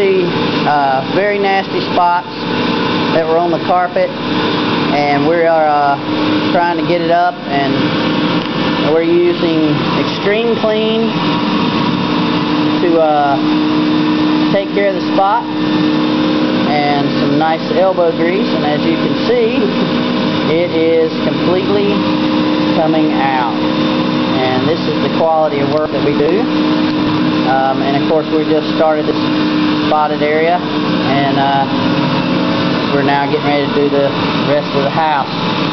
see very nasty spots that were on the carpet, and we are trying to get it up, and we're using Extreme Clean to take care of the spot, and some nice elbow grease, and as you can see, it is completely coming out. And this is the quality of work that we do. And of course, we just started this spotted area, and we're now getting ready to do the rest of the house.